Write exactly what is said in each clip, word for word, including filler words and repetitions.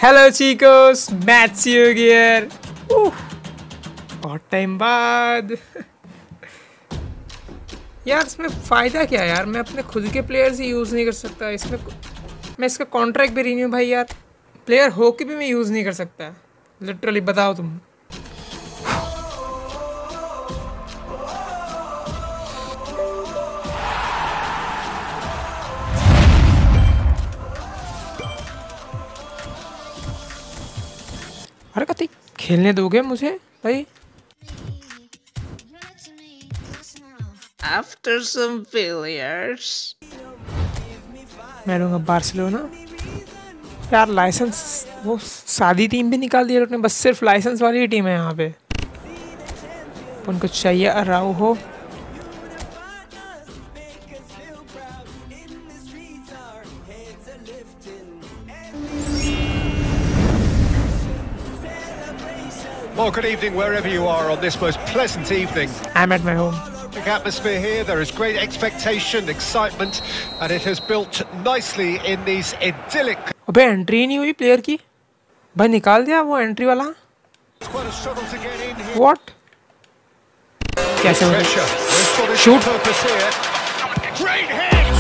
Hello चीकोस, match हो गया बहुत टाइम बाद। यार इसमें फ़ायदा क्या है यार, मैं अपने खुद के प्लेयर्स ही यूज़ नहीं कर सकता इसमें। मैं इसका कॉन्ट्रैक्ट भी रिन्यू भाई यार प्लेयर हो के भी मैं यूज़ नहीं कर सकता लिटरली, बताओ तुम। अरे कति खेलने दोगे मुझे भाई? After some failures, मैं लूँगा बार्सिलोना। यार लाइसेंस वो सादी टीम भी निकाल दिया उन्होंने, बस सिर्फ लाइसेंस वाली ही टीम है यहाँ पे। उनको चाहिए Araujo. Well, good evening wherever you are on this most pleasant evening. I'm at my home. Atmosphere here, there is great expectation, excitement, and it has built nicely in these idyllic. अबे entry नहीं हुई player की भाई, निकाल दिया वो entry वाला। What? कैसे हो गया? Shoot. Great hit.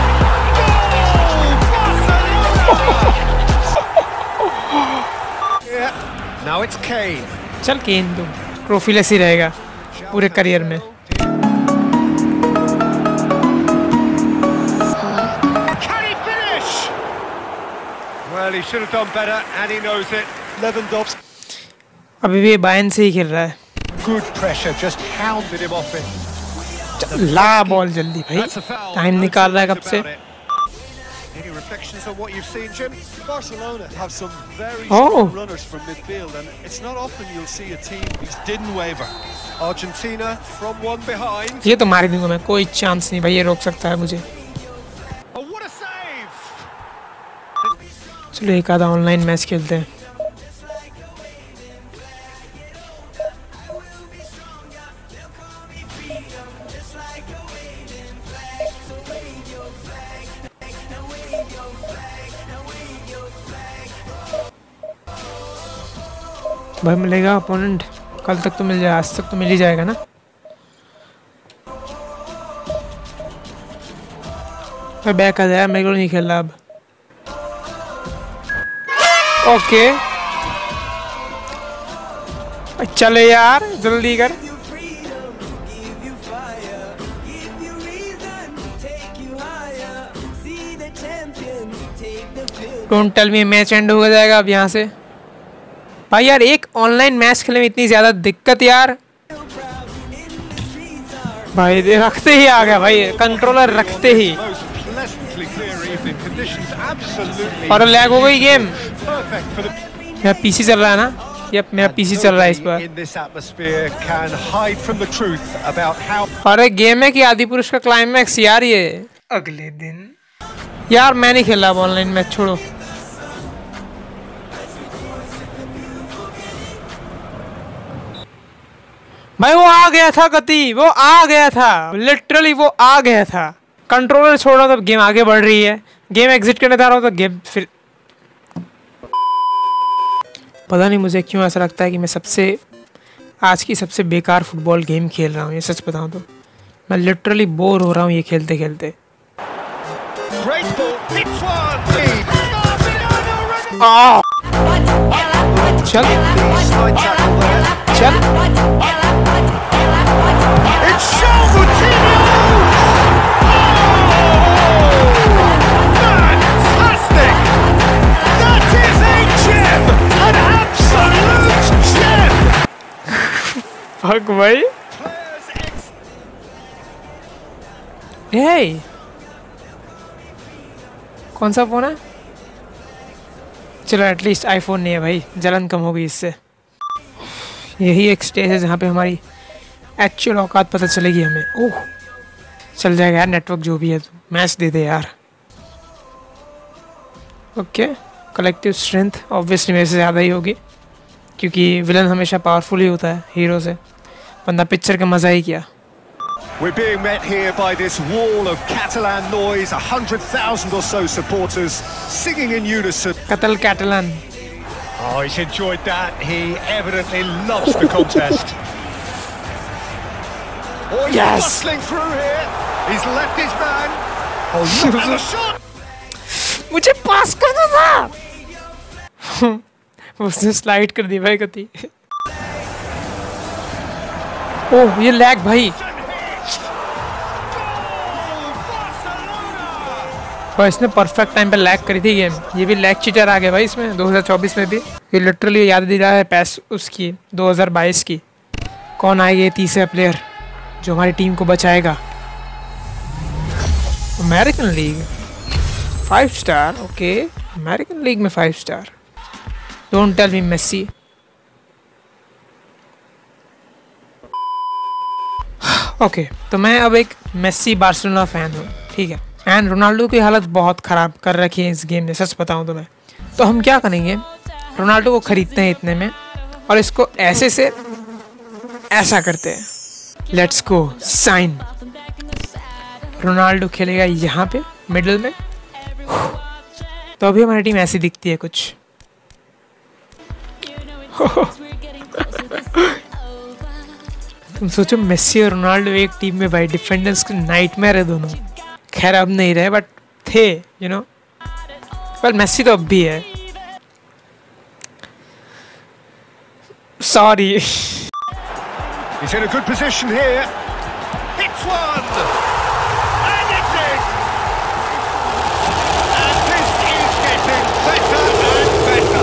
Yeah. Now it's Kane. चल केन दो, ट्रॉफीलेस ही रहेगा पूरे करियर में। Can he finish? Well, he should have done better, and he knows it. Lewandowski. अभी भी बायन से ही खेल रहा है। Good pressure, just hounded him off it. ला बॉल जल्दी भाई, टाइम निकाल रहा है कब से। Any reflections on what you've seen, Jim? Barcelona have some very Oh. strong runners from midfield, and it's not often you'll see a team who didn't waver. Argentina from one behind. ये तो मार दूंगा मैं, कोई chance नहीं भाई, ये रोक सकता है मुझे। Oh, what a save! चलो एक आधा ऑनलाइन मैच खेलते हैं। भाई मिलेगा अपोनेंट, कल तक तो मिल जाए, आज तक तो मिल ही जाएगा ना। भाई बैक आ जाए, मेरे को नहीं खेलना अब। ओके चले यार जल्दी कर। Don't tell me match end हो जाएगा अब यहाँ से। भाई यार एक ऑनलाइन मैच खेलने में इतनी ज्यादा दिक्कत यार। भाई रखते ही आ गया भाई, कंट्रोलर रखते ही और लैग हो गई गेम। मेरा पीसी चल रहा है ना, ये मेरा पीसी चल रहा है इस पर। और एक गेम है कि आदि पुरुष का क्लाइमैक्स यार ये अगले दिन। यार मैं नहीं खेल रहा ऑनलाइन मैच, छोड़ो। भाई वो आ गया था गति, वो आ गया था लिटरली, वो आ गया था। कंट्रोलर छोड़ा तो गेम आगे बढ़ रही है, गेम एग्जिट करने जा रहा हूँ तो गेम फिर। पता नहीं मुझे क्यों ऐसा लगता है कि मैं सबसे आज की सबसे बेकार फुटबॉल गेम खेल रहा हूँ, ये सच बताऊँ तो। मैं लिटरली बोर हो रहा हूँ ये खेलते खेलते। आ! चल चल फक भाई। हे कौन सा फोन है? चलो एटलीस्ट आईफोन नहीं है भाई, जलन कम हो गई इससे। यही एक स्टेज है जहाँ पे हमारी एक्चुअल औकात पता चलेगी हमें। ओह चल जाएगा यार, नेटवर्क जो भी है तो मैच दे दे यार। ओके कलेक्टिव स्ट्रेंथ ऑब्वियसली मेरे से ज़्यादा ही होगी, क्योंकि विलन हमेशा पावरफुल ही होता है हीरो से। बंदा पिक्चर का मज़ा ही किया। We're being met here by this wall of Catalan noise, a hundred thousand or so supporters singing in unison. कतल कैटलान Oh, he's enjoyed that. He evidently loves the contest. Oh, he's Yes. bustling through here. He's left his man. Oh, look at the shot. मुझे पास करना था। उसने slide कर दी भाई गति। ओह ये lag भाई। और इसने परफेक्ट टाइम पे लैग करी थी गेम। ये भी लैग चीटर आ गया भाई इसमें दो हज़ार चौबीस में भी। ये लिटरली याद दिला है पैस उसकी दो हज़ार बाईस की। कौन आएगा ये तीसरा प्लेयर जो हमारी टीम को बचाएगा? American league five star. Okay American league में five star. Don't tell me Messi. Okay okay, तो मैं अब एक मेसी बार्सिलोना फैन हूँ, ठीक है। एंड रोनाल्डो की हालत बहुत ख़राब कर रखी है इस गेम ने, सच बताऊँ तो मैं। तो हम क्या करेंगे, रोनाल्डो को ख़रीदते हैं इतने में और इसको ऐसे से ऐसा करते हैं। Let's go sign. रोनाल्डो खेलेगा यहाँ पे मिडल में। तो अभी हमारी टीम ऐसी दिखती है कुछ। तुम सोचो मेसी और रोनाल्डो एक टीम में भाई, डिफेंडर्स के नाइटमेयर है दोनों। खैर अब नहीं रहे बट थे, यू नो। पर मेसी तो अब भी है। Sorry. He's in a good position here. Hits one. And it's in. And this is getting better and better.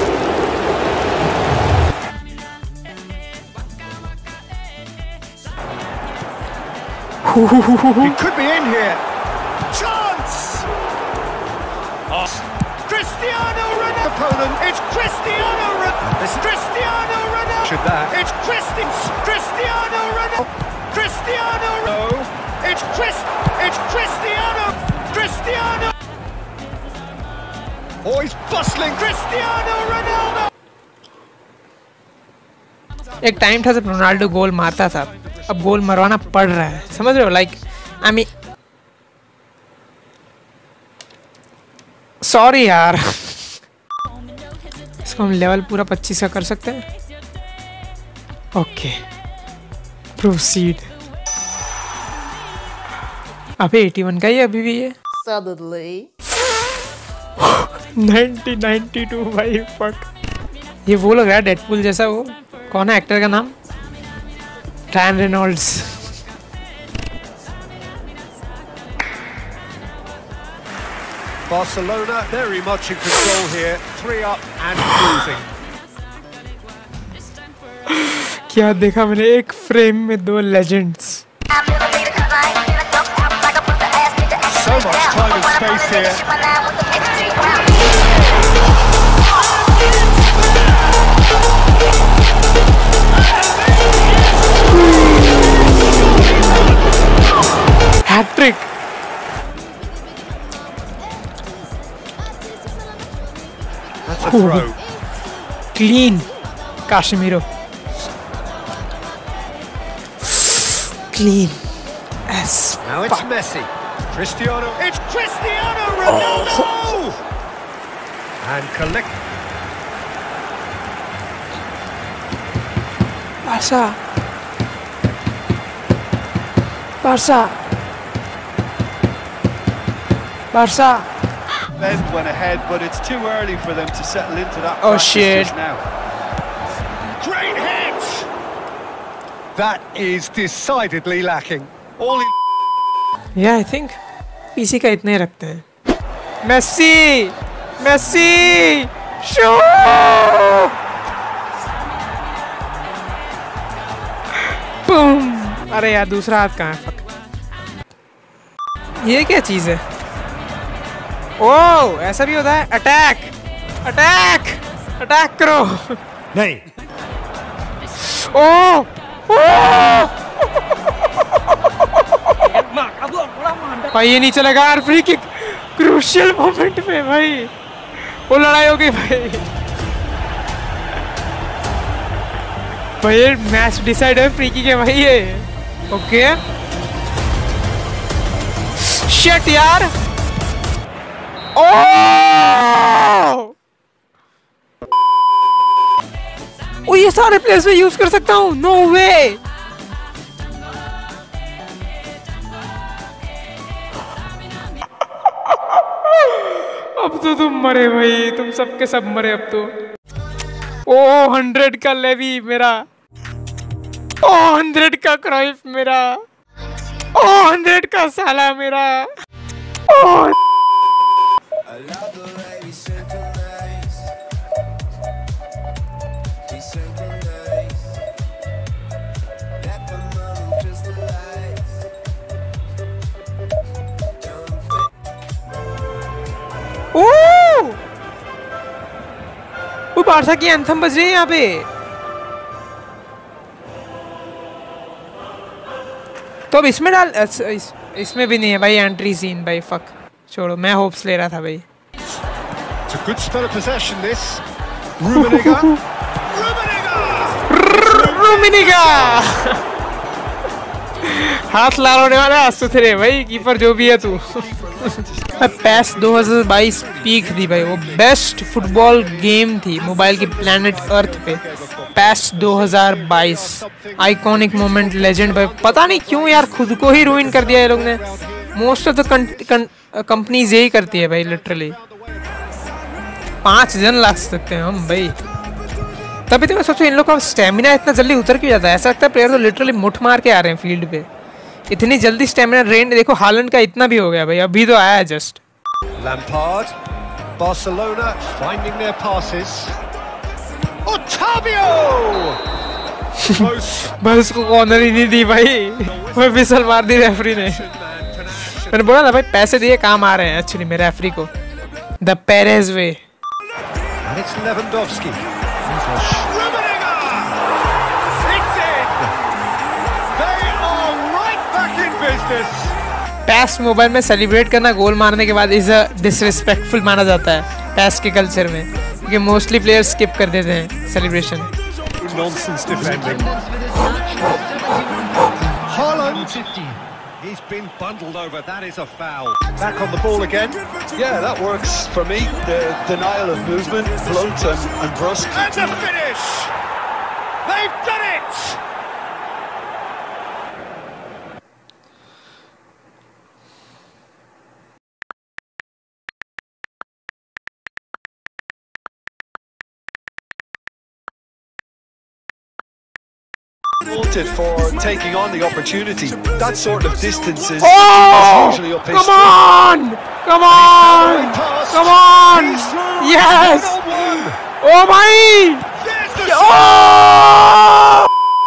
He could be in here. Chance! Oh. Cristiano Ronaldo. Opponent. It's Cristiano Ronaldo. It's Cristiano Ronaldo. Should that? It's Cristian. Cristiano Ronaldo. Cristiano Ronaldo. It's Chris. It's Cristiano. Cristiano. Oh, he's bustling. Cristiano Ronaldo. एक time था जब Ronaldo गोल मारता था, अब गोल मरवाना पड़ रहा है, समझ रहे हो? लाइक आई मीन सॉरी यार। इसको हम लेवल पूरा पच्चीस का कर सकते हैं। Okay proceed. अबे इक्यासी का ही अभी भी है। Suddenly. नाइनटीन नाइंटी टू भाई फक। ये वो लग रहा है डेडपूल जैसा। वो कौन है एक्टर का नाम? Ryan Reynolds. Barcelona very much in control here. Three up and cruising. क्या देखा मैंने, एक फ्रेम में दो legends. So much time and space here. Hattrick. That's a throw. Clean Casemiro. Clean ace. Now it's Messi. Cristiano. It's Cristiano Ronaldo. Oh. And collect. Barça. Barça. Barça. Bend went ahead, but it's too early for them to settle into that. Oh, practice shit. just now. Great hit. That is decidedly lacking. All in. Yeah, I think PC का इतने ही रखते हैं। Messi, Messi, shoot! Boom! अरे यार दूसरा हाथ कहाँ है? फक। ये क्या चीज है? ओह ऐसा भी होता है? अटैक, अटैक, अटैक करो। नहीं। ओह, ओह! भाई ये नहीं चलेगा यार। फ्री किक क्रूशियल मोमेंट पे भाई, वो लड़ाई हो गई भाई। भाई ये मैच डिसाइड है, फ्री किक है भाई ये। ओके शिट यार। ओह और ये सारे प्लेयर्स में यूज कर सकता हूँ, नो वे। अब तो तुम मरे भाई, तुम सबके सब मरे अब तो। ओ हंड्रेड का लेवी मेरा, ओ हंड्रेड का क्राइफ मेरा, ओ हंड्रेड का साला मेरा, ओ वो बारसा की एंथम बज रही है यहाँ पे। तो अब इसमें डाल, इस, इसमें भी नहीं है भाई एंट्री सीन भाई, फक छोड़ो, मैं होप्स ले रहा था भाई। It's a good spell of possession this. Rummenigge. Rummenigge. Rummenigge. हाथ लाने वाले आज तो तेरे भाई, कीपर जो भी है तू। पैस दो हज़ार बाईस पीक थी भाई, वो बेस्ट फुटबॉल गेम थी मोबाइल की प्लेनेट अर्थ पे। पैस दो हज़ार बाईस आइकॉनिक मोमेंट, लेजेंड भाई। पता नहीं क्यों यार खुद को ही रूइन कर दिया ये लोग ने। मोस्ट ऑफ द कंपनीज यही करती है भाई, लिटरली। पांच जन ला सकते हैं हम भाई। तभी तो मैं सोचूं इन लोग का स्टेमिना इतना जल्दी उतर क्यों जाता है। ऐसा लगता है प्लेयर तो लिटरली मुठ मार के आ रहे हैं फील्ड पे, इतनी जल्दी स्टेमिना रेंज। देखो हालैंड का इतना भी हो गया भाई, अभी तो आया है just. Lampard, Barcelona finding their passes. Otavio! भाई उसको कॉर्नर ही नहीं दी भाई, वो विसल मार दी रेफरी ने। मैंने बोला था भाई पैसे दिए काम आ रहे हैं एक्चुअली मेरे रेफरी को। The Perez way. And it's Lewandowski. Rummenigge! It's in! They are right back in business. पैस मोबाइल में सेलिब्रेट करना गोल मारने के बाद इज अ डिसरिस्पेक्टफुल माना जाता है पैस के कल्चर में, क्योंकि मोस्टली प्लेयर्स स्किप कर देते हैं celebration. Nonsense defending. Haaland. He's been bundled over. That is a foul. Back on the ball again. Yeah, that works for me. The denial of movement, blunt and, and brusque. And the finish! They've done it! Wanted for taking on the opportunity. That sort of distance is, Oh! is usually up his Come street. on! Come on! Come on! Yes! Oh my! There's the Oh!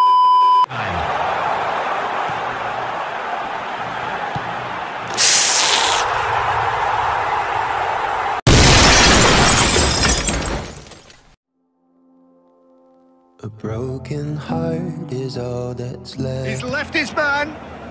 A broken heart is all that's left. He's left his man.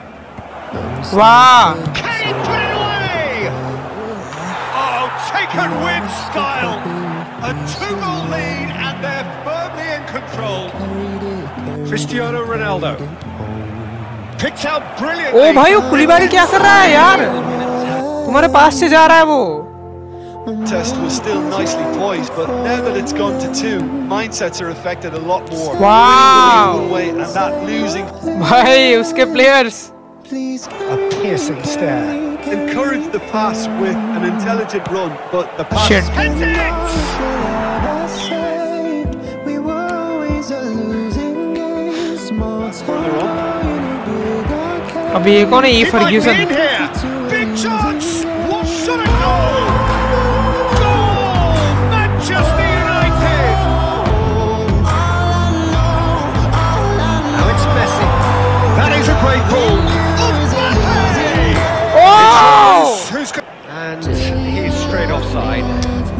Wow! Can he put it away? Oh, taken with style. A two-goal lead and they're firmly in control. Cristiano Ronaldo. Picked out brilliantly. ओ भाई वो कुलीबारी क्या कर रहा है यार? तुम्हारे पास से जा रहा है वो। Test was still nicely poised, but now that it's gone to two, mindsets are affected a lot more. Wow! One way and that losing. भाई उसके players. A piercing stare. Encourage the pass with an intelligent run, but the pass. Shit. Heads it! We were always a losing game. Small town in a big arcade. अभी ये कौन है? ई He might be Ferguson. in here. Big chance. What should it goal? Goal! Manchester United. Now it's Messi. That is a great ball. Mbappe! Oh! Who's go- and he's straight offside.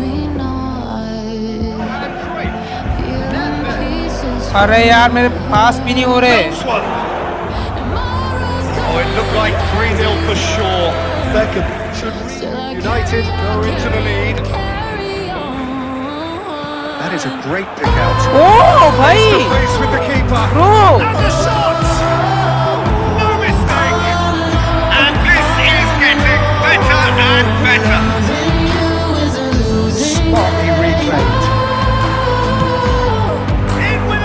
अरे यार मेरे पास भी नहीं हो रहे। This one. Oh, it looked like three nil for sure. Beckham. Should United go into the lead? That is a great pick out. ओ भाई The face with the keeper. Bro And the shot! No mistake! And this is getting better and better. Smartly replayed. In with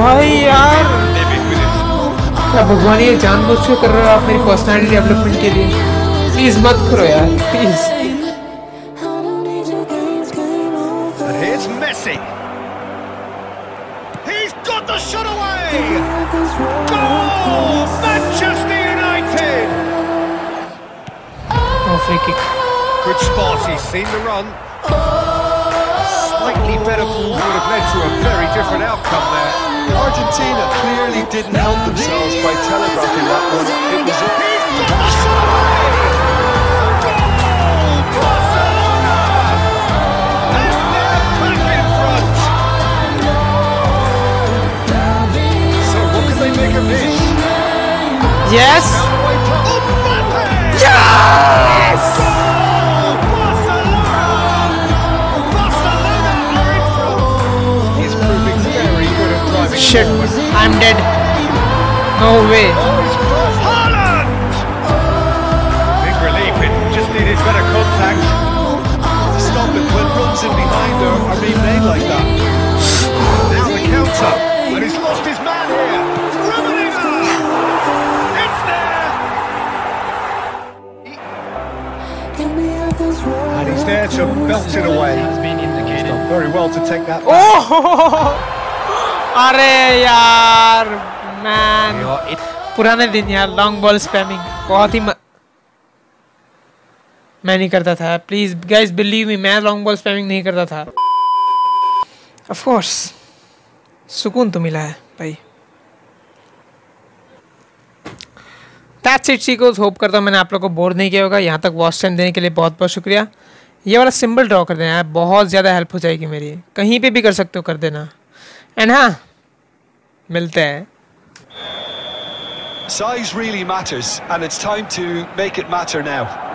भाई यार Living with it. क्या भगवान ये जानबूझ के कर रहे हो आप मेरी पर्सनालिटी डेवलपमेंट के लिए? प्लीज मत करो यार please. And here's Messi. He's got the shot away. Goal! Manchester United. Oh, free kick. Good spot. He's seen the run. Slightly better ball would have led to a very different outcome there. Argentina clearly didn't help themselves by telegraphing that one. It was a He's got the shot away. Goal! Barcelona. And they're back in front. So what can they make of this? Yes. Mbappe! Yes. Goal! Barcelona! Barcelona are in front. He's proving very good at driving. Shit, I'm dead. No way. Oh, he's crossed. Haaland! Big relief. It just needed better contact. stop it when runs in behind are, are being made like that. Now the counter. And he's lost his man here. Rummenigge! It's there! And he's there to belt it away. He's done very well to take that back. Oh! अरे यार man पुराने दिन यार long ball spamming बहुत ही म... मैं नहीं करता था प्लीज गाइस बिलीव मी मैं लॉन्ग बॉल स्पैमिंग नहीं करता था ऑफ कोर्स सुकून तो मिला है भाई दैट्स इट सीकोस होप करता हूँ मैंने आप लोगों को बोर नहीं किया होगा यहाँ तक वॉच टाइम देने के लिए बहुत बहुत शुक्रिया ये वाला सिंबल ड्रॉ कर देना यार बहुत ज़्यादा हेल्प हो जाएगी मेरी कहीं पे भी कर सकते हो कर देना एंड हाँ मिलते हैं Size really matters, and it's time to make it matter now.